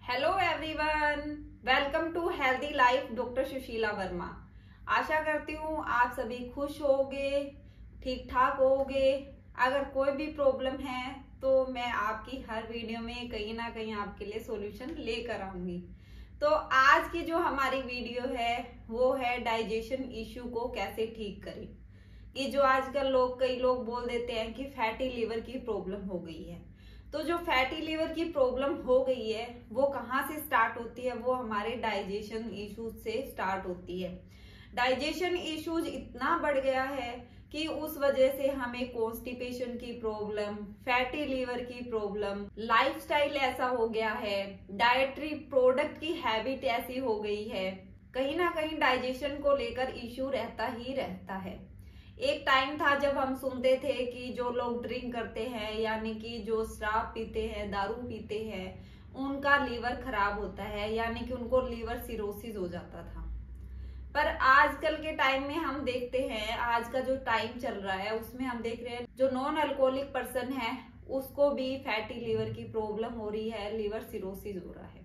Hello everyone, welcome to healthy life doctor Sushila Verma. आशा करती हूँ आप सभी खुश होगे, ठीक ठाक होगे। अगर कोई भी प्रॉब्लम है तो मैं आपकी हर वीडियो में कहीं ना कहीं आपके लिए सॉल्यूशन लेकर आऊंगी। तो आज की जो हमारी वीडियो है वो है डाइजेशन इश्यू को कैसे ठीक करें। ये जो आजकल कई लोग बोल देते हैं कि फैटी लीवर की प्रॉब्लम हो गई है। तो जो फैटी लीवर की प्रॉब्लम हो गई है वो कहाँ से स्टार्ट होती है? वो हमारे डाइजेशन इश्यूज से स्टार्ट होती है। डाइजेशन इश्यूज इतना बढ़ गया है कि उस वजह से हमें कॉन्स्टिपेशन की प्रॉब्लम, फैटी लीवर की प्रॉब्लम, लाइफस्टाइल ऐसा हो गया है, डाइटरी प्रोडक्ट की हैबिट ऐसी हो गई है, कहीं ना कहीं डाइजेशन को लेकर इश्यू रहता ही रहता है। एक टाइम था जब हम सुनते थे कि जो लोग ड्रिंक करते हैं यानी कि जो शराब पीते हैं, दारू पीते हैं, उनका लीवर खराब होता है, यानी कि उनको लीवर सिरोसिस हो जाता था। पर आजकल के टाइम में हम देखते हैं, आज का जो टाइम चल रहा है उसमें हम देख रहे हैं जो नॉन अल्कोहलिक पर्सन है उसको भी फैटी लीवर की प्रॉब्लम हो रही है, लीवर सिरोसिस हो रहा है।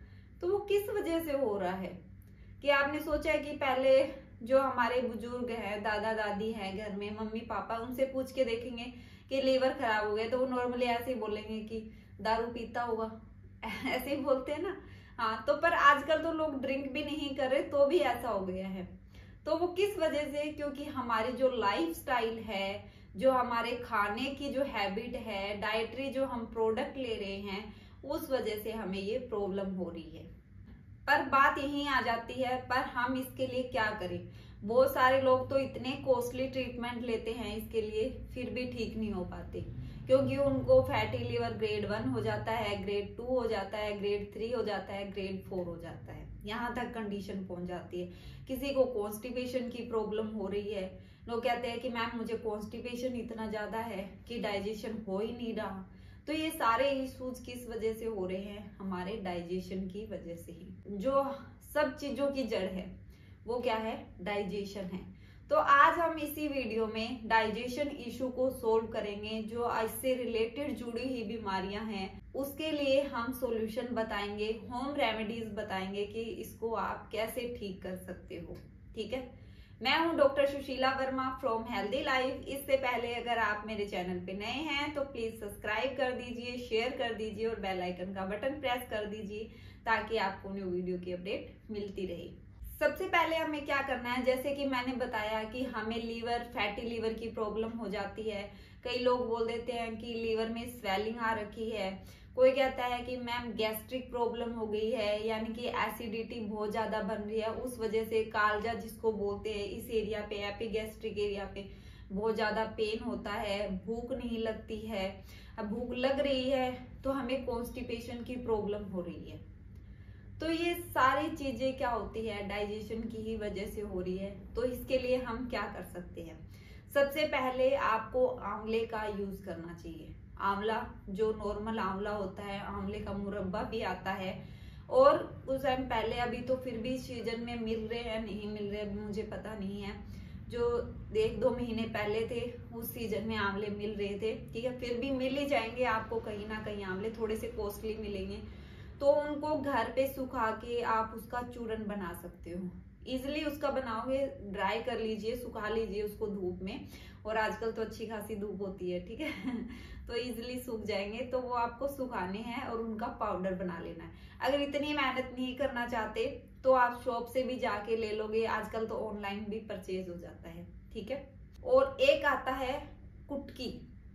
तो वो किस वजह से हो रहा है? कि आपने सोचा है कि पहले जो हमारे बुजुर्ग है, दादा दादी है घर में, मम्मी पापा, उनसे पूछ के देखेंगे कि लीवर खराब हो गया तो वो नॉर्मली ऐसे ही बोलेंगे कि दारू पीता होगा ऐसे ही बोलते हैं ना। हाँ, तो पर आजकल तो लोग ड्रिंक भी नहीं कर रहे तो भी ऐसा हो गया है। तो वो किस वजह से? क्योंकि हमारी जो लाइफ स्टाइल है, जो हमारे खाने की जो हैबिट है, डाइटरी जो हम प्रोडक्ट ले रहे हैं, उस वजह से हमें ये प्रॉब्लम हो रही है। पर बात यही आ जाती है, पर हम इसके लिए क्या करें? बहुत सारे लोग तो इतने कॉस्टली ट्रीटमेंट लेते हैं इसके लिए, फिर भी ठीक नहीं हो पाते, क्योंकि उनको फैटी लीवर ग्रेड 1 हो जाता है, ग्रेड 2 हो जाता है, ग्रेड 3 हो जाता है, ग्रेड 4 हो जाता है, यहाँ तक कंडीशन पहुंच जाती है। किसी को कॉन्स्टिपेशन की प्रॉब्लम हो रही है, लोग कहते हैं कि मैम मुझे कॉन्स्टिपेशन इतना ज्यादा है कि डाइजेशन हो ही नहीं रहा। तो ये सारे इश्यूज किस वजह से हो रहे हैं? हमारे डाइजेशन की वजह से ही। जो सब चीजों की जड़ है वो क्या है? डाइजेशन है। तो आज हम इसी वीडियो में डाइजेशन इशू को सोल्व करेंगे। जो इससे रिलेटेड जुड़ी हुई बीमारियां हैं उसके लिए हम सॉल्यूशन बताएंगे, होम रेमेडीज बताएंगे कि इसको आप कैसे ठीक कर सकते हो। ठीक है, मैं हूं doctor Sushila Verma from healthy life. इससे पहले अगर आप मेरे चैनल पे नए हैं तो प्लीज सब्सक्राइब कर दीजिए, शेयर कर दीजिए और बेल आइकन का बटन प्रेस कर दीजिए ताकि आपको न्यू वीडियो की अपडेट मिलती रहे। सबसे पहले हमें क्या करना है, जैसे कि मैंने बताया कि हमें फैटी लीवर की प्रॉब्लम हो जाती है। कई लोग बोल देते हैं कि लीवर में स्वेलिंग आ रखी है, कोई कहता है कि मैम गैस्ट्रिक प्रॉब्लम हो गई है, यानी कि एसिडिटी बहुत ज्यादा बन रही है, उस वजह से कालजा जिसको बोलते हैं, इस एरिया पे, एपिगैस्ट्रिक एरिया पे बहुत ज्यादा पेन होता है, भूख नहीं लगती है। अब भूख लग रही है तो हमें कॉन्स्टिपेशन की प्रॉब्लम हो रही है। तो ये सारी चीजें क्या होती है? डाइजेशन की ही वजह से हो रही है। तो इसके लिए हम क्या कर सकते हैं? सबसे पहले आपको आंवले का यूज करना चाहिए। आंवला, जो नॉर्मल आंवला होता है, आंवले का मुरब्बा भी आता है, और कुछ टाइम पहले, अभी तो फिर भी सीजन में मिल रहे हैं, नहीं मिल रहे मुझे पता नहीं है, जो 1-2 महीने पहले थे उस सीजन में आंवले मिल रहे थे। ठीक है, फिर भी मिल ही जाएंगे आपको कहीं ना कहीं। आंवले थोड़े से कॉस्टली मिलेंगे, तो उनको घर पे सुखा के आप उसका चूरन बना सकते हो। इजिली उसका बनाओगे, ड्राई कर लीजिए, सुखा लीजिए उसको धूप में, और आजकल तो अच्छी खासी धूप होती है। ठीक है तो इजिली सूख जाएंगे, तो वो आपको सुखाने हैं और उनका पाउडर बना लेना है। अगर इतनी मेहनत नहीं करना चाहते तो आप शॉप से भी जाके ले लोगे, आजकल तो ऑनलाइन भी परचेज हो जाता है। ठीक है, और एक आता है कुटकी।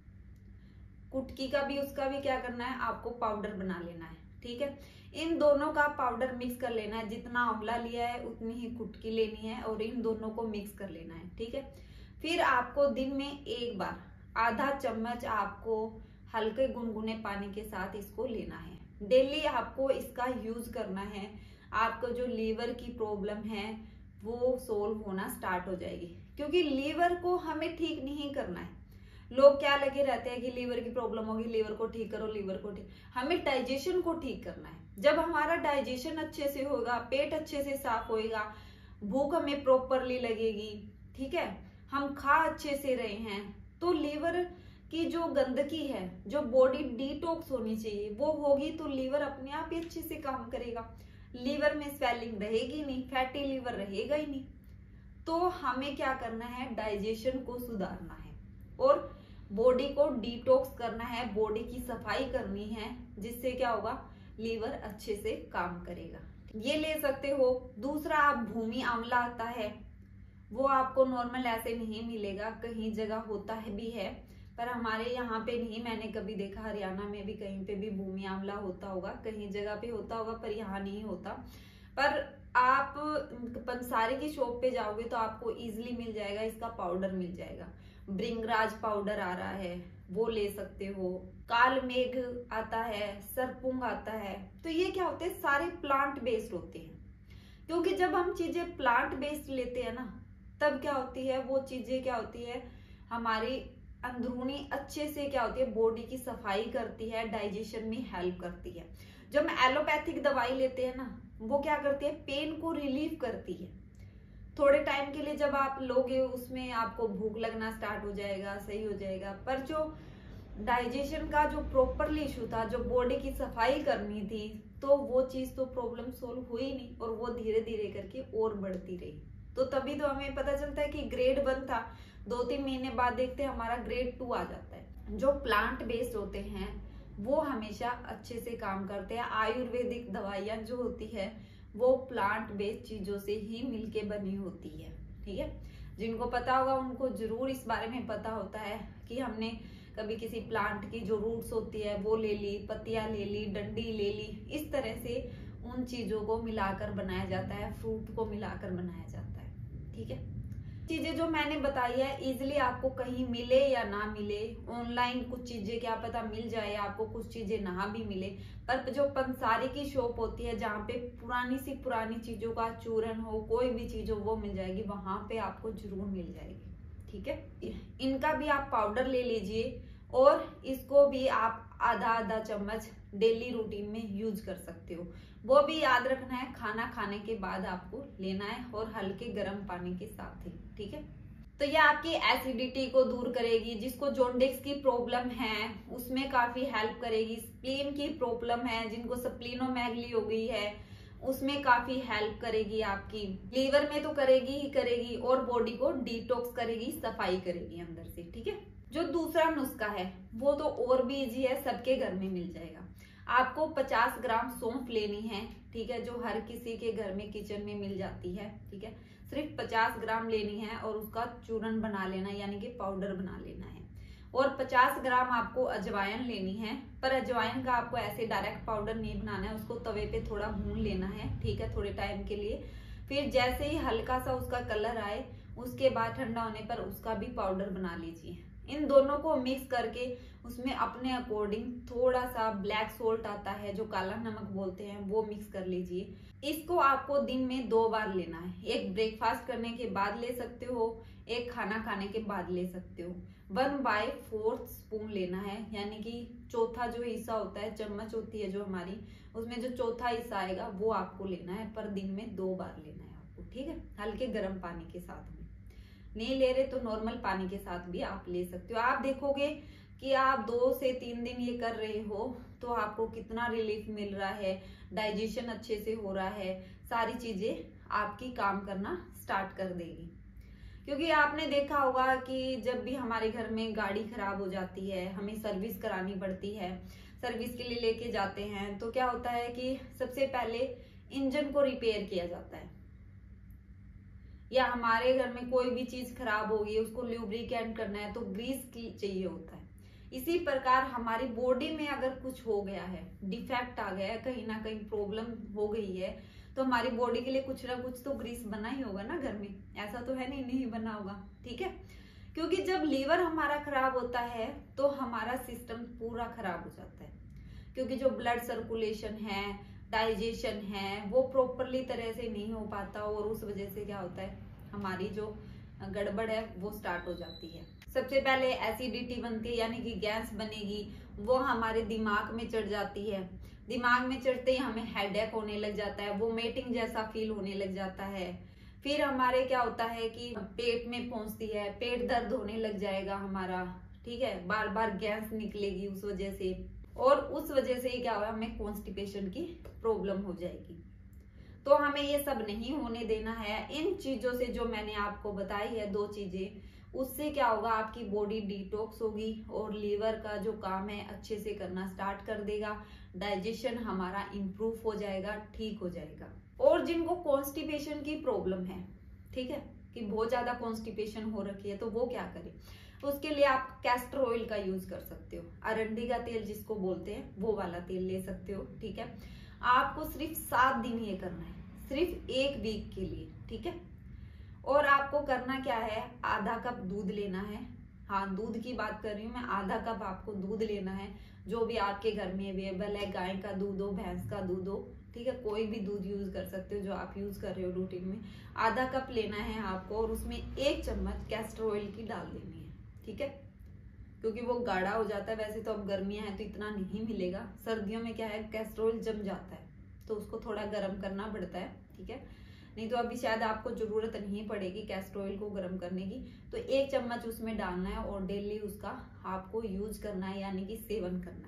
कुटकी का भी, उसका भी क्या करना है, आपको पाउडर बना लेना है। ठीक है, इन दोनों का पाउडर मिक्स कर लेना है। जितना आंवला लिया है उतनी ही कुटकी लेनी है और इन दोनों को मिक्स कर लेना है। ठीक है, फिर आपको दिन में एक बार आधा चम्मच आपको हल्के गुनगुने पानी के साथ इसको लेना है। डेली आपको इसका यूज करना है। आपको जो लीवर की प्रॉब्लम है वो सोल्व होना स्टार्ट हो जाएगी, क्योंकि लीवर को हमें ठीक नहीं करना है। लोग क्या लगे रहते हैं कि लीवर की प्रॉब्लम होगी, लीवर को ठीक करो, लीवर को ठीक। हमें डाइजेशन को ठीक करना है। जब हमारा डाइजेशन अच्छे से होगा, पेट अच्छे से साफ होएगा, भूख हमें प्रॉपरली लगेगी, ठीक है, हम खा अच्छे से रहे हैं, तो लीवर कि जो गंदगी है, जो बॉडी डिटॉक्स होनी चाहिए वो होगी तो लीवर अपने आप ही अच्छे से काम करेगा। लीवर में स्वेलिंग रहेगी नहीं, फैटी लीवर रहेगा ही नहीं। तो हमें क्या करना है, डाइजेशन को सुधारना है और बॉडी को डिटॉक्स करना है, बॉडी की सफाई करनी है, जिससे क्या होगा, लीवर अच्छे से काम करेगा। ये ले सकते हो। दूसरा, आप भूमि आंवला आता है, वो आपको नॉर्मल ऐसे नहीं मिलेगा, कहीं जगह होता है भी है, पर हमारे यहाँ पे नहीं मैंने कभी देखा। हरियाणा में भी कहीं पे भी भूमि आंवला होता होगा, कहीं जगह पे होता होगा, पर यहाँ नहीं होता। पर आप पंसारी की शॉप पे जाओगे तो आपको इजीली मिल जाएगा, इसका पाउडर मिल जाएगा। भृंगराज पाउडर आ रहा है, वो ले सकते हो। काल मेघ आता है, सरपुंग आता है। तो ये क्या होते हैं, सारे प्लांट बेस्ड होते हैं। क्योंकि जब हम चीजें प्लांट बेस्ड लेते हैं ना, तब क्या होती है, वो चीजें क्या होती है, हमारी अंदरूनी अच्छे से क्या होती है, बॉडी की सफाई करती है, डाइजेशन में हेल्प करती है। जब हम एलोपैथिक दवाई लेते हैं ना, वो क्या करती है, पेन को रिलीव करती है। थोड़े टाइम के लिए जब आप लोगे, उसमें आपको भूख लगना स्टार्ट हो जाएगा, सही हो जाएगा। पर जो डाइजेशन का जो प्रॉपरली इशू था, जो बॉडी की सफाई करनी थी, तो वो चीज तो प्रॉब्लम सोल्व हुई नहीं, और वो धीरे धीरे करके और बढ़ती रही। तो तभी तो हमें पता चलता है कि ग्रेड 1 था, 2-3 महीने बाद देखते हैं हमारा ग्रेड 2 आ जाता है। जो प्लांट बेस्ड होते हैं वो हमेशा अच्छे से काम करते हैं। आयुर्वेदिक दवाइयां जो होती है वो प्लांट बेस्ड चीजों से ही मिलके बनी होती है, ठीक है। जिनको पता होगा उनको जरूर इस बारे में पता होता है कि हमने कभी किसी प्लांट की जो रूट्स होती है वो ले ली, पत्तियां ले ली, डंडी ले ली, इस तरह से उन चीजों को मिलाकर बनाया जाता है, फ्रूट को मिलाकर बनाया जाता है, ठीक है। चीजें जो मैंने बताई है इजिली आपको कहीं मिले या ना मिले, ऑनलाइन कुछ चीजें क्या पता मिल जाए आपको, कुछ चीजें ना भी मिले, पर जो पंसारी की शॉप होती है जहाँ पे पुरानी सी पुरानी चीजों का चूरन हो, कोई भी चीज हो, वो मिल जाएगी, वहां पे आपको जरूर मिल जाएगी, ठीक है। इनका भी आप पाउडर ले लीजिए और इसको भी आप आधा चम्मच डेली रूटीन में यूज कर सकते हो। वो भी याद रखना है, खाना खाने के बाद आपको लेना है और हल्के गर्म पानी के साथ ही, ठीक है। तो ये आपकी एसिडिटी को दूर करेगी, जिसको जॉन्डिस की प्रॉब्लम है उसमें काफी हेल्प करेगी। स्प्लीन की प्रॉब्लम है, जिनको स्प्लीनोमेगली हो गई है, उसमें काफी हेल्प करेगी। आपकी लीवर में तो करेगी ही करेगी, और बॉडी को डिटॉक्स करेगी, सफाई करेगी अंदर से, ठीक है। जो दूसरा नुस्खा है वो तो और भी इजी है, सबके घर में मिल जाएगा। आपको 50 ग्राम सौंफ लेनी है, ठीक है, जो हर किसी के घर में किचन में मिल जाती है, ठीक है। सिर्फ 50 ग्राम लेनी है और उसका चूरन बना लेना, यानी कि पाउडर बना लेना है। और 50 ग्राम आपको अजवाइन लेनी है, पर अजवाइन का आपको ऐसे डायरेक्ट पाउडर नहीं बनाना है, उसको तवे पे थोड़ा भून लेना है, ठीक है, थोड़े टाइम के लिए। फिर जैसे ही हल्का सा उसका कलर आए, उसके बाद ठंडा होने पर उसका भी पाउडर बना लीजिए। इन दोनों को मिक्स करके उसमें अपने अकॉर्डिंग थोड़ा सा ब्लैक सोल्ट आता है, जो काला नमक बोलते हैं, वो मिक्स कर लीजिए। इसको आपको दिन में 2 बार लेना है। एक ब्रेकफास्ट करने के बाद ले सकते हो, एक खाना खाने के बाद ले सकते हो। 1/4 स्पून लेना है, यानी कि चौथा जो हिस्सा होता है, चम्मच होती है जो हमारी, उसमें जो चौथा हिस्सा आएगा वो आपको लेना है, पर दिन में 2 बार लेना है आपको, ठीक है। हल्के गर्म पानी के साथ में, नहीं ले रहे तो नॉर्मल पानी के साथ भी आप ले सकते हो। आप देखोगे कि आप 2 से 3 दिन ये कर रहे हो तो आपको कितना रिलीफ मिल रहा है, डाइजेशन अच्छे से हो रहा है, सारी चीजें आपकी काम करना स्टार्ट कर देगी। क्योंकि आपने देखा होगा कि जब भी हमारे घर में गाड़ी खराब हो जाती है, हमें सर्विस करानी पड़ती है, सर्विस के लिए लेके जाते हैं, तो क्या होता है कि सबसे पहले इंजन को रिपेयर किया जाता है, या हमारे घर में कोई भी चीज खराब होगी उसको ल्यूब्रिकेंट करना है तो ग्रीस की चाहिए होता है। इसी प्रकार हमारी बॉडी में अगर कुछ हो गया है, डिफेक्ट आ गया है, कहीं ना कहीं प्रॉब्लम हो गई है, तो हमारी बॉडी के लिए कुछ ना कुछ तो ग्रीस बना ही होगा ना घर में, ऐसा तो है नहीं बना होगा, ठीक है। क्योंकि जब लीवर हमारा खराब होता है तो हमारा सिस्टम पूरा खराब हो जाता है, क्योंकि जो ब्लड सर्कुलेशन है, डाइजेशन है, वो प्रॉपरली तरह से नहीं हो पाता, और उस वजह से क्या होता है, हमारी जो गड़बड़ है वो स्टार्ट हो जाती है। सबसे पहले एसिडिटी बनती है, यानी कि गैस बनेगी, वो हमारे दिमाग में चढ़ जाती है। दिमाग में चढ़ते ही हमें हेडेक होने लग जाता है, वोमिटिंग जैसा फील होने लग जाता है। फिर हमारे क्या होता है कि पेट में पहुंचती है, पेट दर्द होने लग जाएगा हमारा, ठीक है, बार बार गैस निकलेगी उस वजह से, और उस वजह से क्या होगा, हमें कॉन्स्टिपेशन की प्रॉब्लम हो जाएगी। तो हमें ये सब नहीं होने देना है। इन चीजों से जो मैंने आपको बताई है 2 चीजें, उससे क्या होगा, आपकी बॉडी डिटॉक्स होगी और लीवर का जो काम है अच्छे से करना स्टार्ट कर देगा, डाइजेशन हमारा इंप्रूव हो जाएगा, ठीक हो जाएगा। और जिनको कॉन्स्टिपेशन की प्रॉब्लम है, ठीक है, कि बहुत ज्यादा कॉन्स्टिपेशन हो रखी है, तो वो क्या करें, उसके लिए आप कैस्टर ऑयल का यूज कर सकते हो, अरंडी का तेल जिसको बोलते हैं वो वाला तेल ले सकते हो। ठीक है, आपको सिर्फ 7 दिन ये करना है, सिर्फ 1 वीक के लिए। ठीक है, और आपको करना क्या है, आधा कप दूध लेना है। हाँ, दूध की बात कर रही हूँ मैं, आधा कप आपको दूध लेना है, जो भी आपके घर में अवेलेबल है, गाय का दूध हो, भैंस का दूध हो, ठीक है, कोई भी दूध यूज कर सकते हो जो आप यूज कर रहे हो रूटीन में। आधा कप लेना है आपको, और उसमें 1 चम्मच कैस्टर ऑयल की डाल देनी है। ठीक है, क्योंकि वो गाढ़ा हो जाता है। वैसे तो अब गर्मियां हैं तो इतना नहीं मिलेगा, सर्दियों में क्या है, कैस्टर ऑयल जम जाता है, तो उसको थोड़ा गर्म करना पड़ता है। ठीक है, नहीं तो अभी शायद आपको जरूरत नहीं पड़ेगी कैस्टर ऑयल को गर्म करने की। तो 1 चम्मच उसमें डालना है और डेली उसका आपको यूज करना है, यानी कि सेवन करना है।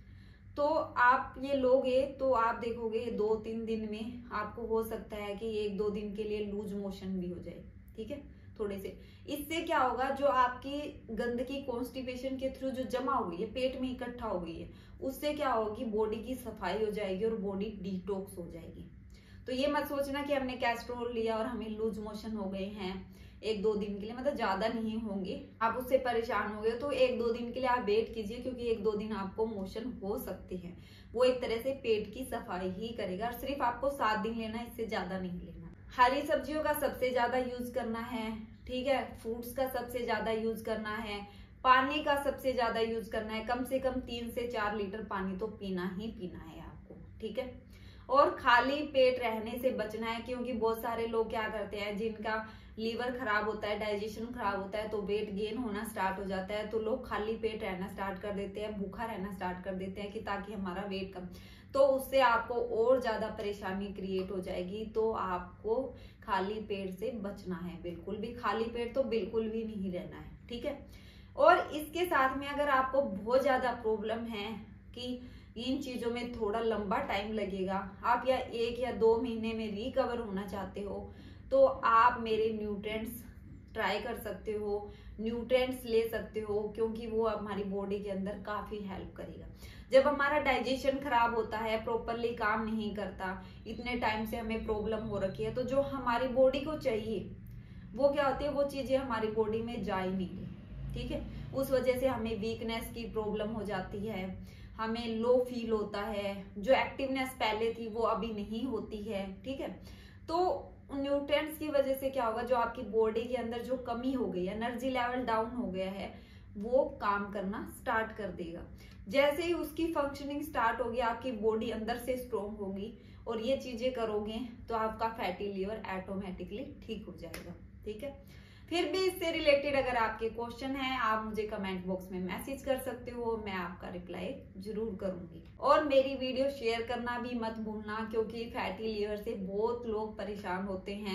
तो आप ये लोगे तो आप देखोगे 2-3 दिन में आपको हो सकता है कि 1-2 दिन के लिए लूज मोशन भी हो जाए। ठीक है, थोड़े से। इससे क्या होगा, जो आपकी गंदगी कॉन्स्टिपेशन के थ्रू जो जमा हो गई है, पेट में इकट्ठा हो गई है, उससे क्या होगी, बॉडी की सफाई हो जाएगी और बॉडी डिटॉक्स हो जाएगी। तो ये मत सोचना कि हमने कैस्टर ऑयल लिया और हमें लूज मोशन हो गए हैं 1-2 दिन के लिए, मतलब ज्यादा नहीं होंगे, आप उससे परेशान हो गए तो 1-2 दिन के लिए आप वेट कीजिए, क्योंकि 1-2 दिन आपको मोशन हो सकते हैं। वो एक तरह से पेट की सफाई ही करेगा, और सिर्फ आपको 7 दिन लेना है, इससे ज्यादा नहीं लेना। हरी सब्जियों का सबसे ज्यादा यूज करना है। ठीक है, फ्रूट्स का सबसे ज्यादा यूज करना है, पानी का सबसे ज्यादा यूज करना है, कम से कम 3 से 4 लीटर पानी तो पीना ही पीना है आपको। ठीक है, और खाली पेट रहने से बचना है, क्योंकि बहुत सारे लोग क्या करते हैं, जिनका लीवर खराब होता है, डाइजेशन खराब होता है, तो वेट गेन होना स्टार्ट हो जाता है, तो लोग खाली पेट रहना स्टार्ट कर देते हैं, भूखा रहना स्टार्ट कर देते हैं कि ताकि हमारा वेट कम, तो उससे आपको और ज्यादा परेशानी क्रिएट हो जाएगी। तो आपको खाली पेट से बचना है, बिल्कुल भी खाली पेट तो बिल्कुल भी नहीं रहना है। ठीक है, और इसके साथ में अगर आपको बहुत ज्यादा प्रॉब्लम है कि इन चीजों में थोड़ा लंबा टाइम लगेगा, आप या 1 या 2 महीने में रिकवर होना चाहते हो, तो आप मेरे न्यूट्रिएंट्स ट्राई कर सकते हो, न्यूट्रिएंट्स ले सकते हो, क्योंकि वो हमारी बॉडी के अंदर काफी हेल्प करेगा। जब हमारा डाइजेशन खराब होता है, प्रॉपरली काम नहीं करता, इतने टाइम से हमें प्रॉब्लम हो रखी है, तो जो हमारी बॉडी को चाहिए वो क्या होती है, वो चीजें हमारी बॉडी में जा ही नहीं रही। ठीक है, उस वजह से हमें वीकनेस की प्रॉब्लम हो जाती है, हमें लो फील होता है, जो एक्टिवनेस पहले थी वो अभी नहीं होती है। ठीक है, तो न्यूट्रिएंट्स की वजह से क्या होगा, जो आपकी बॉडी के अंदर जो कमी हो गई है, एनर्जी लेवल डाउन हो गया है, वो काम करना स्टार्ट कर देगा। जैसे ही उसकी फंक्शनिंग स्टार्ट होगी, आपकी बॉडी अंदर से स्ट्रोंग होगी, और ये चीजें करोगे तो आपका फैटी लिवर ऑटोमेटिकली ठीक हो जाएगा। ठीक है, फिर भी इससे रिलेटेड अगर आपके क्वेश्चन है, आप मुझे कमेंट बॉक्स में मैसेज कर सकते हो, मैं आपका रिप्लाई जरूर करूंगी। और मेरी वीडियो शेयर करना भी मत भूलना, क्योंकि फैटी लिवर से बहुत लोग परेशान होते हैं,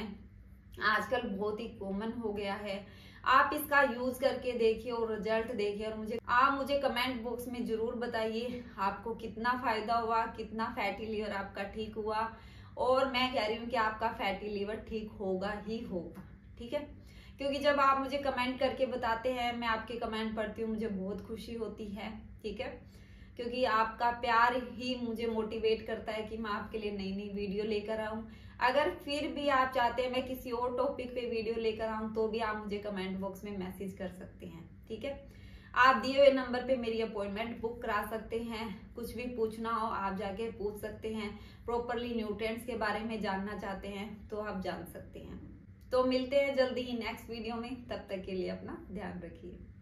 आजकल बहुत ही कॉमन हो गया है। आप इसका यूज करके देखिए और रिजल्ट देखिए, और आप मुझे कमेंट बॉक्स में जरूर बताइए आपको कितना फायदा हुआ, कितना फैटी लिवर आपका ठीक हुआ। और मैं कह रही हूँ कि आपका फैटी लिवर ठीक होगा ही होगा। ठीक है, क्योंकि जब आप मुझे कमेंट करके बताते हैं, मैं आपके कमेंट पढ़ती हूँ, मुझे बहुत खुशी होती है। ठीक है, क्योंकि आपका प्यार ही मुझे मोटिवेट करता है कि मैं आपके लिए नई नई वीडियो लेकर आऊं। अगर फिर भी आप चाहते हैं मैं किसी और टॉपिक पे वीडियो लेकर आऊं, तो भी आप मुझे कमेंट बॉक्स में मैसेज कर सकते हैं। ठीक है, आप दिए हुए नंबर पे मेरी अपॉइंटमेंट बुक करा सकते हैं, कुछ भी पूछना हो आप जाके पूछ सकते हैं, प्रॉपरली न्यूट्रिएंट्स के बारे में जानना चाहते हैं तो आप जान सकते हैं। तो मिलते हैं जल्दी ही नेक्स्ट वीडियो में, तब तक के लिए अपना ध्यान रखिए।